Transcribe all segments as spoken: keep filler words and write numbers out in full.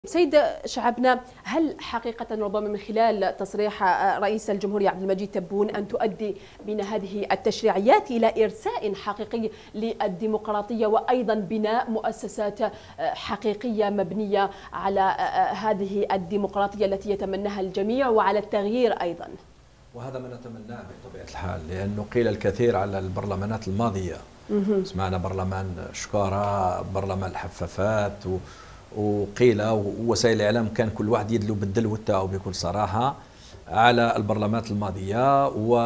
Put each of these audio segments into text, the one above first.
سيد شعبنا، هل حقيقة ربما من خلال تصريح رئيس الجمهورية عبد المجيد تبون أن تؤدي بنا هذه التشريعيات إلى إرساء حقيقي للديمقراطية وأيضا بناء مؤسسات حقيقية مبنية على هذه الديمقراطية التي يتمناها الجميع وعلى التغيير أيضا؟ وهذا ما نتمناه بطبيعة الحال، لأنه قيل الكثير على البرلمانات الماضية. سمعنا برلمان شكارة، برلمان الحفافات، و وقيل ووسائل الاعلام كان كل واحد يدلو بالدلو تاعو بكل صراحه على البرلمانات الماضيه،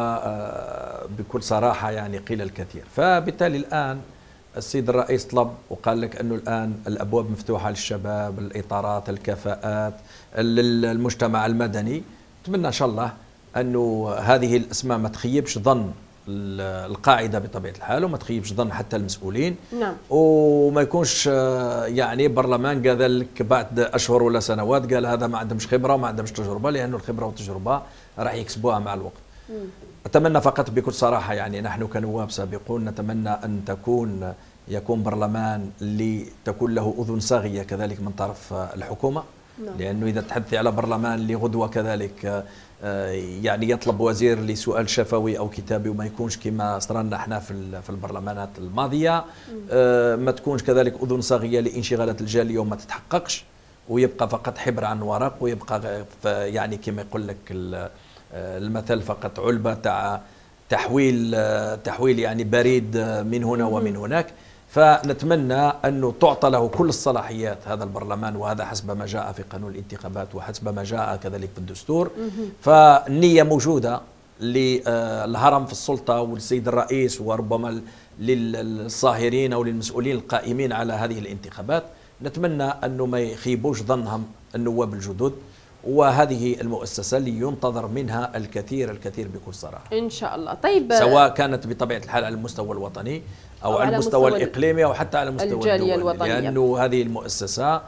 وبكل صراحه يعني قيل الكثير. فبالتالي الان السيد الرئيس طلب وقال لك انه الان الابواب مفتوحه للشباب، الاطارات، الكفاءات، للمجتمع المدني. نتمنى ان شاء الله انه هذه الاسماء ما تخيبش ظن القاعده بطبيعه الحال، وما تخيبش ظن حتى المسؤولين. نعم. وما يكونش يعني برلمان قال لك بعد اشهر ولا سنوات قال هذا ما عندهمش خبره وما عندهمش تجربه، لانه الخبره والتجربه راح يكسبوها مع الوقت. مم. اتمنى فقط بكل صراحه، يعني نحن كنواب سابقون نتمنى ان تكون يكون برلمان اللي تكون له اذن صاغيه كذلك من طرف الحكومه. نعم. لانه اذا تحدثي على برلمان اللي غدوه كذلك يعني يطلب وزير لسؤال شفوي او كتابي وما يكونش كما صرنا احنا في في البرلمانات الماضيه، ما تكونش كذلك اذن صاغيه لانشغالات الجاليه وما تتحققش، ويبقى فقط حبر عن ورق، ويبقى يعني كما يقول لك المثل فقط علبه تاع تحويل تحويل يعني بريد من هنا ومن هناك. فنتمنى أنه تعطى له كل الصلاحيات هذا البرلمان، وهذا حسب ما جاء في قانون الانتخابات وحسب ما جاء كذلك في الدستور. فالنية موجودة للهرم في السلطة والسيد الرئيس، وربما للصاهرين أو للمسؤولين القائمين على هذه الانتخابات. نتمنى أنه ما يخيبوش ظنهم النواب الجدد، وهذه المؤسسة اللي ينتظر منها الكثير الكثير بكل صراحة إن شاء الله. طيب، سواء كانت بطبيعة الحال على المستوى الوطني أو, أو على المستوى الإقليمي أو حتى على المستوى الدولي، الوطنية. لأنه هذه المؤسسة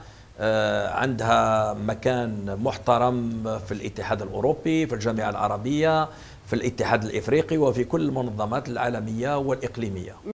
عندها مكان محترم في الاتحاد الأوروبي، في الجامعة العربية، في الاتحاد الإفريقي، وفي كل المنظمات العالمية والإقليمية.